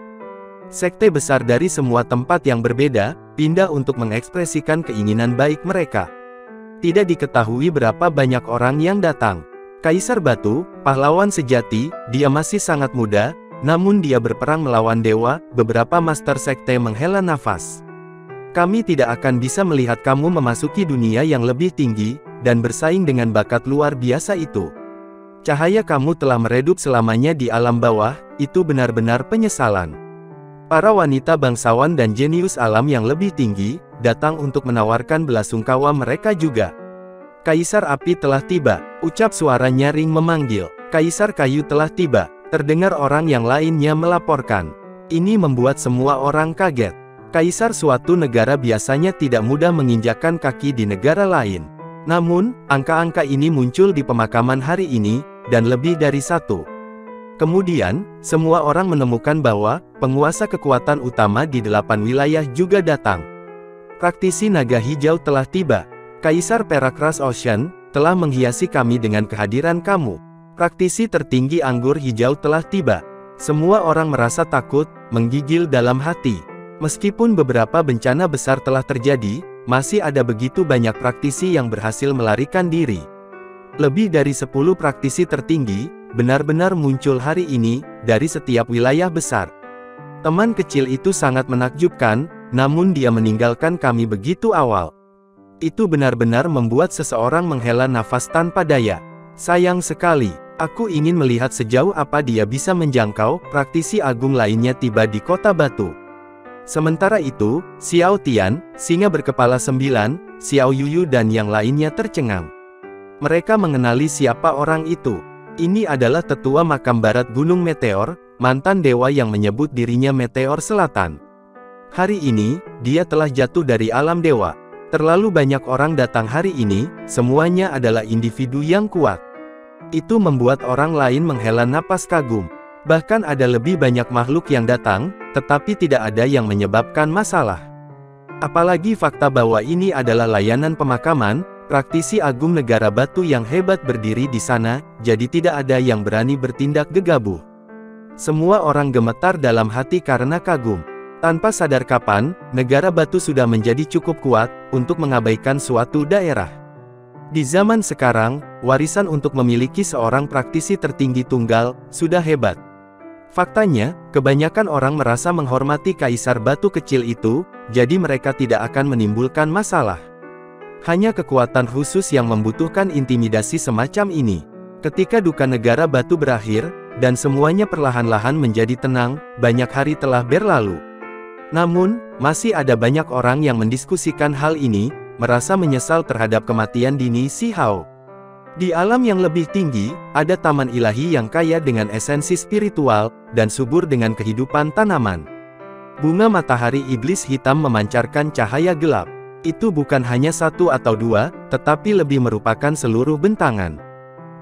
Sekte besar dari semua tempat yang berbeda, pindah untuk mengekspresikan keinginan baik mereka. Tidak diketahui berapa banyak orang yang datang. Kaisar Batu, pahlawan sejati, dia masih sangat muda, namun dia berperang melawan dewa. Beberapa master sekte menghela nafas. Kami tidak akan bisa melihat kamu memasuki dunia yang lebih tinggi, dan bersaing dengan bakat luar biasa itu. Cahaya kamu telah meredup selamanya di alam bawah, itu benar-benar penyesalan. Para wanita bangsawan dan jenius alam yang lebih tinggi, datang untuk menawarkan belasungkawa mereka juga. Kaisar Api telah tiba, ucap suara nyaring memanggil. Kaisar Kayu telah tiba, terdengar orang yang lainnya melaporkan. Ini membuat semua orang kaget. Kaisar suatu negara biasanya tidak mudah menginjakkan kaki di negara lain. Namun, angka-angka ini muncul di pemakaman hari ini, dan lebih dari satu. Kemudian, semua orang menemukan bahwa, penguasa kekuatan utama di delapan wilayah juga datang. Praktisi naga hijau telah tiba. Kaisar Perak Rush Ocean, telah menghiasi kami dengan kehadiran kamu. Praktisi tertinggi anggur hijau telah tiba. Semua orang merasa takut, menggigil dalam hati. Meskipun beberapa bencana besar telah terjadi, masih ada begitu banyak praktisi yang berhasil melarikan diri. Lebih dari sepuluh praktisi tertinggi, benar-benar muncul hari ini, dari setiap wilayah besar. Teman kecil itu sangat menakjubkan, namun dia meninggalkan kami begitu awal. Itu benar-benar membuat seseorang menghela nafas tanpa daya. Sayang sekali, aku ingin melihat sejauh apa dia bisa menjangkau. Praktisi agung lainnya tiba di kota batu. Sementara itu, Xiao Tian, singa berkepala sembilan, Xiao Yuyu dan yang lainnya tercengang. Mereka mengenali siapa orang itu. Ini adalah tetua makam barat Gunung Meteor, mantan dewa yang menyebut dirinya Meteor Selatan. Hari ini, dia telah jatuh dari alam dewa. Terlalu banyak orang datang hari ini, semuanya adalah individu yang kuat. Itu membuat orang lain menghela napas kagum. Bahkan ada lebih banyak makhluk yang datang, tetapi tidak ada yang menyebabkan masalah. Apalagi fakta bahwa ini adalah layanan pemakaman, praktisi agung negara batu yang hebat berdiri di sana, jadi tidak ada yang berani bertindak gegabah. Semua orang gemetar dalam hati karena kagum. Tanpa sadar kapan, negara batu sudah menjadi cukup kuat, untuk mengabaikan suatu daerah. Di zaman sekarang, warisan untuk memiliki seorang praktisi tertinggi tunggal, sudah hebat. Faktanya, kebanyakan orang merasa menghormati Kaisar Batu kecil itu, jadi mereka tidak akan menimbulkan masalah. Hanya kekuatan khusus yang membutuhkan intimidasi semacam ini. Ketika duka negara batu berakhir, dan semuanya perlahan-lahan menjadi tenang, banyak hari telah berlalu. Namun, masih ada banyak orang yang mendiskusikan hal ini, merasa menyesal terhadap kematian dini si Hao. Di alam yang lebih tinggi, ada taman ilahi yang kaya dengan esensi spiritual, dan subur dengan kehidupan tanaman. Bunga matahari iblis hitam memancarkan cahaya gelap. Itu bukan hanya satu atau dua, tetapi lebih merupakan seluruh bentangan.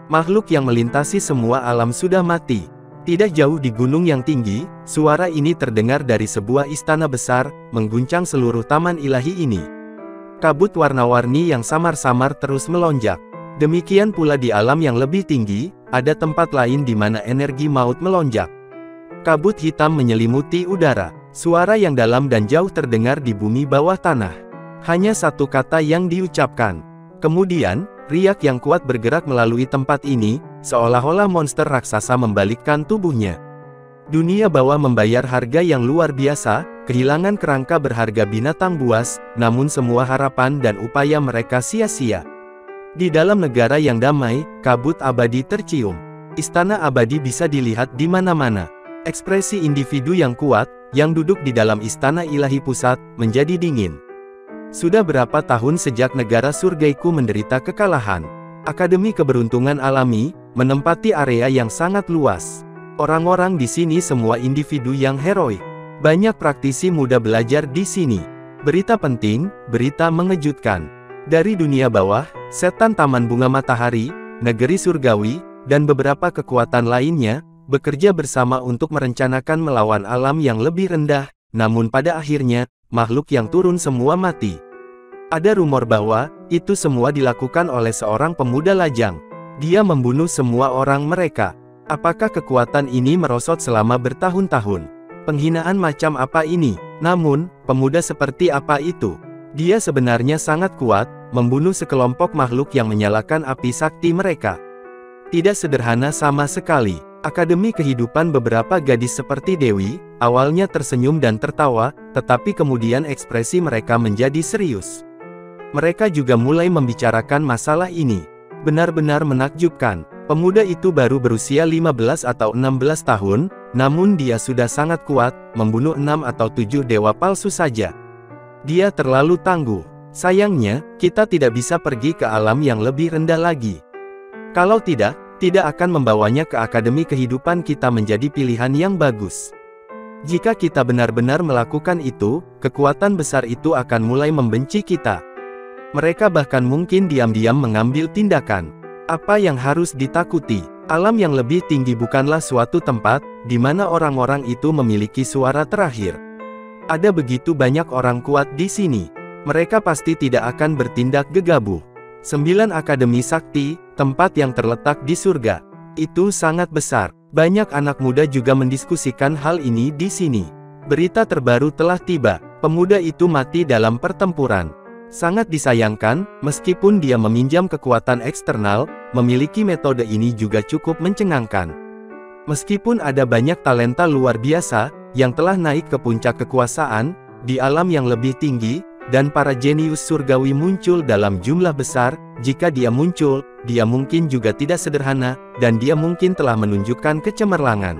Makhluk yang melintasi semua alam sudah mati. Tidak jauh di gunung yang tinggi, suara ini terdengar dari sebuah istana besar, mengguncang seluruh taman ilahi ini. Kabut warna-warni yang samar-samar terus melonjak. Demikian pula di alam yang lebih tinggi, ada tempat lain di mana energi maut melonjak. Kabut hitam menyelimuti udara. Suara yang dalam dan jauh terdengar di bumi bawah tanah. Hanya satu kata yang diucapkan. Kemudian, riak yang kuat bergerak melalui tempat ini, seolah-olah monster raksasa membalikkan tubuhnya. Dunia bawah membayar harga yang luar biasa, kehilangan kerangka berharga binatang buas, namun semua harapan dan upaya mereka sia-sia. Di dalam negara yang damai, kabut abadi tercium. Istana abadi bisa dilihat di mana-mana. Ekspresi individu yang kuat, yang duduk di dalam istana ilahi pusat, menjadi dingin. Sudah berapa tahun sejak negara surgaiku menderita kekalahan? Akademi Keberuntungan Alami, menempati area yang sangat luas. Orang-orang di sini semua individu yang heroik. Banyak praktisi muda belajar di sini. Berita penting, berita mengejutkan. Dari dunia bawah, setan Taman Bunga Matahari, negeri surgawi, dan beberapa kekuatan lainnya, bekerja bersama untuk merencanakan melawan alam yang lebih rendah, namun pada akhirnya, makhluk yang turun semua mati. Ada rumor bahwa, itu semua dilakukan oleh seorang pemuda lajang. Dia membunuh semua orang mereka. Apakah kekuatan ini merosot selama bertahun-tahun? Penghinaan macam apa ini? Namun, pemuda seperti apa itu? Dia sebenarnya sangat kuat, membunuh sekelompok makhluk yang menyalakan api sakti mereka. Tidak sederhana sama sekali. Akademi kehidupan beberapa gadis seperti Dewi, awalnya tersenyum dan tertawa, tetapi kemudian ekspresi mereka menjadi serius. Mereka juga mulai membicarakan masalah ini. Benar-benar menakjubkan. Pemuda itu baru berusia lima belas atau enam belas tahun, namun dia sudah sangat kuat, membunuh enam atau tujuh dewa palsu saja. Dia terlalu tangguh. Sayangnya, kita tidak bisa pergi ke alam yang lebih rendah lagi. Kalau tidak, tidak akan membawanya ke akademi kehidupan kita menjadi pilihan yang bagus. Jika kita benar-benar melakukan itu, kekuatan besar itu akan mulai membenci kita. Mereka bahkan mungkin diam-diam mengambil tindakan. Apa yang harus ditakuti? Alam yang lebih tinggi bukanlah suatu tempat, di mana orang-orang itu memiliki suara terakhir. Ada begitu banyak orang kuat di sini. Mereka pasti tidak akan bertindak gegabah. Sembilan Akademi Sakti, tempat yang terletak di surga. Itu sangat besar. Banyak anak muda juga mendiskusikan hal ini di sini. Berita terbaru telah tiba. Pemuda itu mati dalam pertempuran. Sangat disayangkan, meskipun dia meminjam kekuatan eksternal, memiliki metode ini juga cukup mencengangkan. Meskipun ada banyak talenta luar biasa, yang telah naik ke puncak kekuasaan, di alam yang lebih tinggi, dan para jenius surgawi muncul dalam jumlah besar, jika dia muncul, dia mungkin juga tidak sederhana, dan dia mungkin telah menunjukkan kecemerlangan.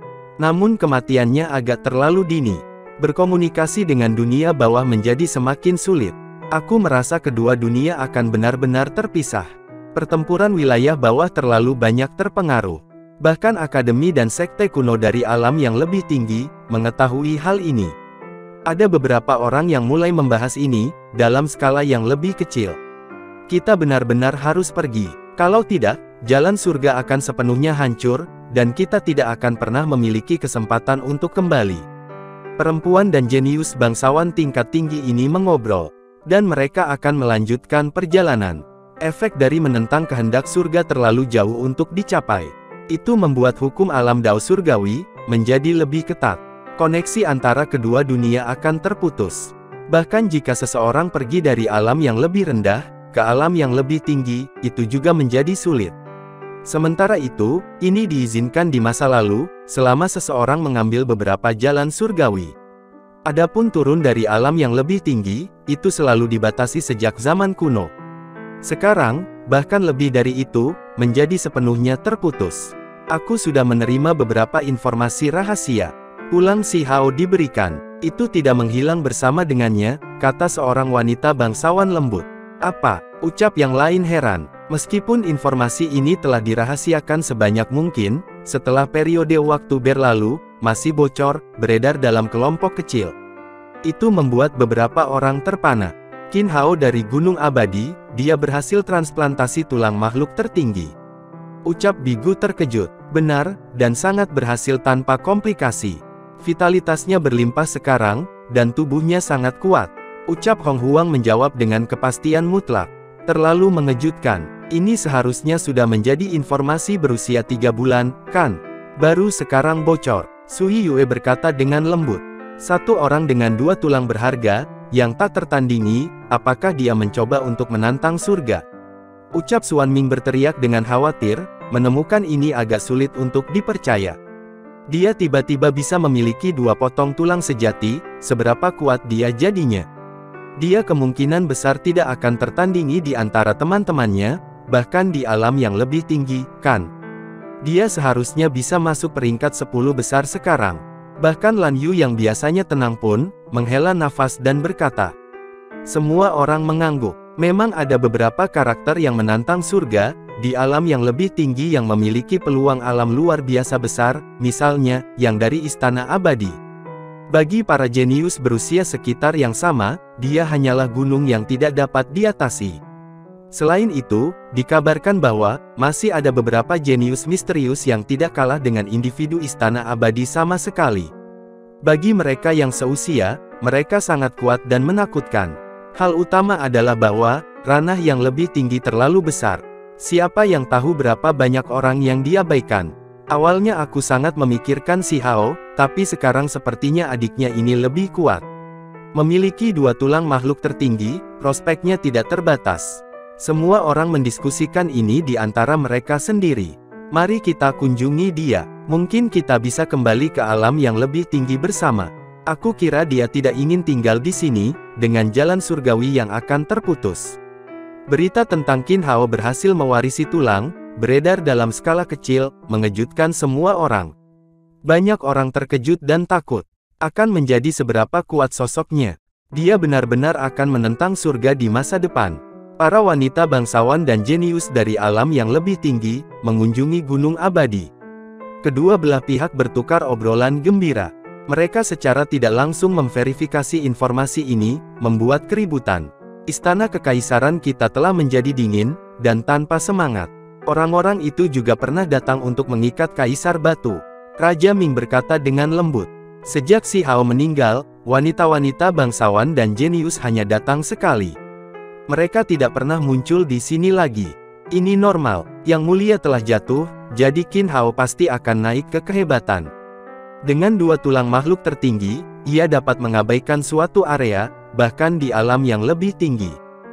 Namun kematiannya agak terlalu dini. Berkomunikasi dengan dunia bawah menjadi semakin sulit. Aku merasa kedua dunia akan benar-benar terpisah. Pertempuran wilayah bawah terlalu banyak terpengaruh. Bahkan akademi dan sekte kuno dari alam yang lebih tinggi, mengetahui hal ini. Ada beberapa orang yang mulai membahas ini, dalam skala yang lebih kecil. Kita benar-benar harus pergi. Kalau tidak, jalan surga akan sepenuhnya hancur, dan kita tidak akan pernah memiliki kesempatan untuk kembali. Perempuan dan jenius bangsawan tingkat tinggi ini mengobrol. Dan mereka akan melanjutkan perjalanan. Efek dari menentang kehendak surga terlalu jauh untuk dicapai. Itu membuat hukum alam Dao surgawi, menjadi lebih ketat. Koneksi antara kedua dunia akan terputus. Bahkan jika seseorang pergi dari alam yang lebih rendah, ke alam yang lebih tinggi, itu juga menjadi sulit. Sementara itu, ini diizinkan di masa lalu, selama seseorang mengambil beberapa jalan surgawi. Adapun turun dari alam yang lebih tinggi, itu selalu dibatasi sejak zaman kuno. Sekarang, bahkan lebih dari itu, menjadi sepenuhnya terputus. Aku sudah menerima beberapa informasi rahasia. Ulang si Hao diberikan. Itu tidak menghilang bersama dengannya, kata seorang wanita bangsawan lembut. Apa? Ucap yang lain heran. Meskipun informasi ini telah dirahasiakan sebanyak mungkin, setelah periode waktu berlalu, masih bocor, beredar dalam kelompok kecil. Itu membuat beberapa orang terpana. Qin Hao dari Gunung Abadi, dia berhasil transplantasi tulang makhluk tertinggi. Ucap Bigu terkejut. Benar, dan sangat berhasil tanpa komplikasi. Vitalitasnya berlimpah sekarang, dan tubuhnya sangat kuat. Ucap Hong Huang menjawab dengan kepastian mutlak. Terlalu mengejutkan. Ini seharusnya sudah menjadi informasi berusia tiga bulan, kan? Baru sekarang bocor. Sui Yue berkata dengan lembut. Satu orang dengan dua tulang berharga, yang tak tertandingi, apakah dia mencoba untuk menantang surga? Ucap Xuan Ming berteriak dengan khawatir, menemukan ini agak sulit untuk dipercaya. Dia tiba-tiba bisa memiliki dua potong tulang sejati, seberapa kuat dia jadinya. Dia kemungkinan besar tidak akan tertandingi di antara teman-temannya, bahkan di alam yang lebih tinggi, kan? Dia seharusnya bisa masuk peringkat sepuluh besar sekarang. Bahkan Lan Yu yang biasanya tenang pun, menghela nafas dan berkata. Semua orang mengangguk. Memang ada beberapa karakter yang menantang surga, di alam yang lebih tinggi yang memiliki peluang alam luar biasa besar, misalnya, yang dari Istana Abadi. Bagi para jenius berusia sekitar yang sama, dia hanyalah gunung yang tidak dapat diatasi. Selain itu, dikabarkan bahwa, masih ada beberapa jenius misterius yang tidak kalah dengan individu Istana Abadi sama sekali. Bagi mereka yang seusia, mereka sangat kuat dan menakutkan. Hal utama adalah bahwa, ranah yang lebih tinggi terlalu besar. Siapa yang tahu berapa banyak orang yang diabaikan? Awalnya aku sangat memikirkan si Hao, tapi sekarang sepertinya adiknya ini lebih kuat. Memiliki dua tulang makhluk tertinggi, prospeknya tidak terbatas. Semua orang mendiskusikan ini di antara mereka sendiri. Mari kita kunjungi dia. Mungkin kita bisa kembali ke alam yang lebih tinggi bersama. Aku kira dia tidak ingin tinggal di sini, dengan jalan surgawi yang akan terputus. Berita tentang Qin Hao berhasil mewarisi tulang, beredar dalam skala kecil, mengejutkan semua orang. Banyak orang terkejut dan takut, akan menjadi seberapa kuat sosoknya. Dia benar-benar akan menentang surga di masa depan. Para wanita bangsawan dan jenius dari alam yang lebih tinggi, mengunjungi Gunung Abadi. Kedua belah pihak bertukar obrolan gembira. Mereka secara tidak langsung memverifikasi informasi ini, membuat keributan. Istana Kekaisaran kita telah menjadi dingin, dan tanpa semangat. Orang-orang itu juga pernah datang untuk mengikat Kaisar Batu. Raja Ming berkata dengan lembut. Sejak si Hao meninggal, wanita-wanita bangsawan dan jenius hanya datang sekali. Mereka tidak pernah muncul di sini lagi. Ini normal, Yang Mulia telah jatuh, jadi Qin Hao pasti akan naik ke kehebatan. Dengan dua tulang makhluk tertinggi, ia dapat mengabaikan suatu area, bahkan di alam yang lebih tinggi.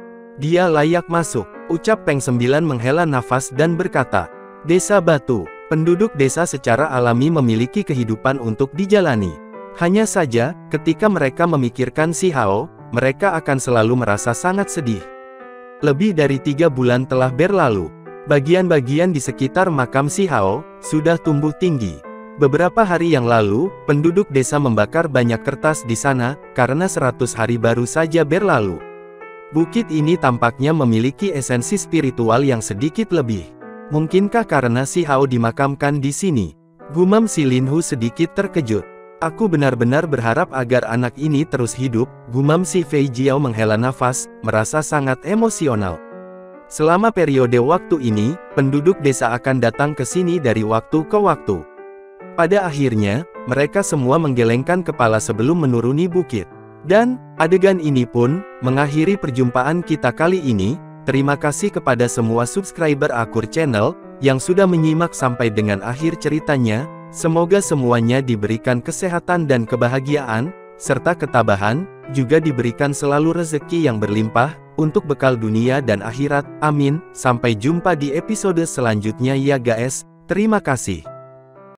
Dia layak masuk, ucap Peng Sembilan menghela nafas dan berkata, Desa Batu, penduduk desa secara alami memiliki kehidupan untuk dijalani. Hanya saja, ketika mereka memikirkan si Hao, mereka akan selalu merasa sangat sedih. Lebih dari tiga bulan telah berlalu. Bagian-bagian di sekitar makam si Hao, sudah tumbuh tinggi. Beberapa hari yang lalu, penduduk desa membakar banyak kertas di sana, karena seratus hari baru saja berlalu. Bukit ini tampaknya memiliki esensi spiritual yang sedikit lebih. Mungkinkah karena si Hao dimakamkan di sini? Gumam si Lin Hu sedikit terkejut. Aku benar-benar berharap agar anak ini terus hidup, gumam si Fei Jiao menghela nafas, merasa sangat emosional. Selama periode waktu ini, penduduk desa akan datang ke sini dari waktu ke waktu. Pada akhirnya, mereka semua menggelengkan kepala sebelum menuruni bukit. Dan, adegan ini pun, mengakhiri perjumpaan kita kali ini. Terima kasih kepada semua subscriber Akur Channel, yang sudah menyimak sampai dengan akhir ceritanya. Semoga semuanya diberikan kesehatan dan kebahagiaan, serta ketabahan, juga diberikan selalu rezeki yang berlimpah, untuk bekal dunia dan akhirat. Amin. Sampai jumpa di episode selanjutnya ya guys. Terima kasih.